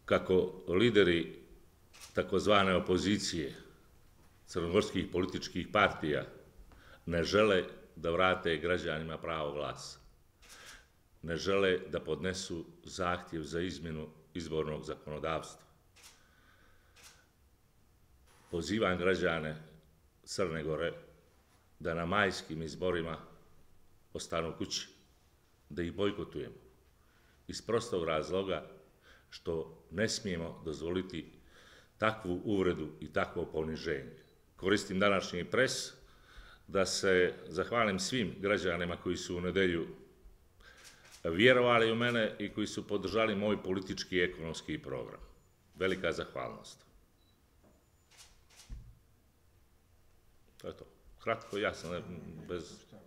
kako lideri takozvane opozicije crnogorskih političkih partija ne žele da vrate građanima pravo glasa, ne žele da podnesu zahtjev za izmjenu izbornog zakonodavstva. Pozivam građane Crne Gore da na majskim izborima ostanu kući, da ih bojkotujemo, iz prostog razloga što ne smijemo dozvoliti takvu uvredu i takvo poniženje. Koristim današnji pres da se zahvalim svim građanima koji su u nedjelju vjerovali u mene i koji su podržali moj politički i ekonomski program. Velika zahvalnost. To je to. Kratko, jasno, bez